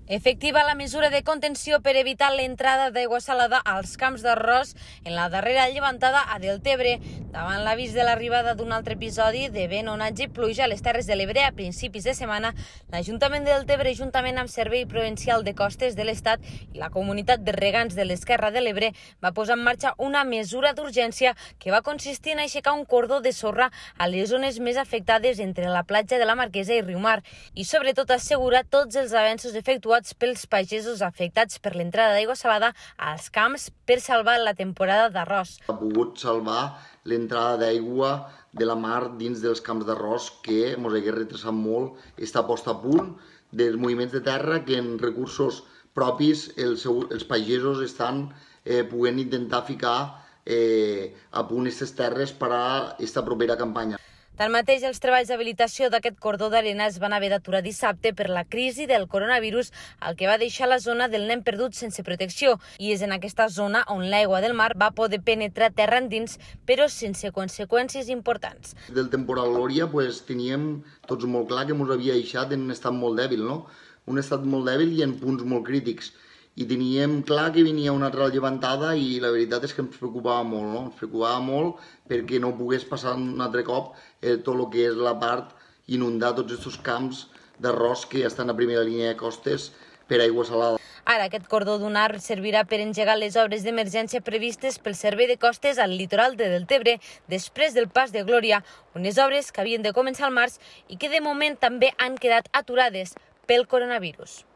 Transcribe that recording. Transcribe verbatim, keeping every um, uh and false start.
Efectiva la mesura de contenció per evitar l'entrada d'aigua salada als camps d'arròs en la darrera llevantada a Deltebre, davant l'avís de l'arribada d'un altre episodi de vent, onatge i pluja a les Terres de l'Ebre a principis de setmana. L'Ajuntament de Deltebre, juntament amb Servei Provincial de Costes de l'Estat i la Comunitat de Regants de l'Esquerra de l'Ebre, va posar en marxa una mesura d'urgència que va consistir en aixecar un cordó de sorra a les zones més afectades entre la platja de la Marquesa i Riumar i, sobretot, assegurar tots els avenços efectuats pels pagesos afectats per l'entrada d'aigua salada als camps per salvar la temporada d'arròs. Ha pogut salvar l'entrada d'aigua de la mar dins dels camps d'arròs que ens hagués retrasat molt esta posta a punt dels moviments de terra que en recursos propis els, els pagesos estan eh, podent intentar ficar eh, a punt aquestes terres per a esta propera campanya. Tanmateix, els treballs d'habilitació d'aquest cordó d'arena es van haver d'aturar dissabte per la crisi del coronavirus, el que va deixar la zona del nen perdut sense protecció, i és en aquesta zona on l'aigua del mar va poder penetrar terra endins, però sense conseqüències importants. Del temporal Glòria pues, teníem tots molt clar que ens havia deixat en un estat molt dèbil, no? Un estat molt dèbil i en punts molt crítics. I teníem clar que venia una altra llevantada i la veritat és que ens preocupava molt, no? Ens preocupava molt perquè no pogués passar un altre cop eh, tot el que és la part inundar tots aquests camps d'arròs que estan a primera línia de costes per aigua salada. Ara, aquest cordó dunar servirà per engegar les obres d'emergència previstes pel Servei de Costes al litoral de Deltebre després del Pas de Glòria, unes obres que havien de començar al març i que de moment també han quedat aturades pel coronavirus.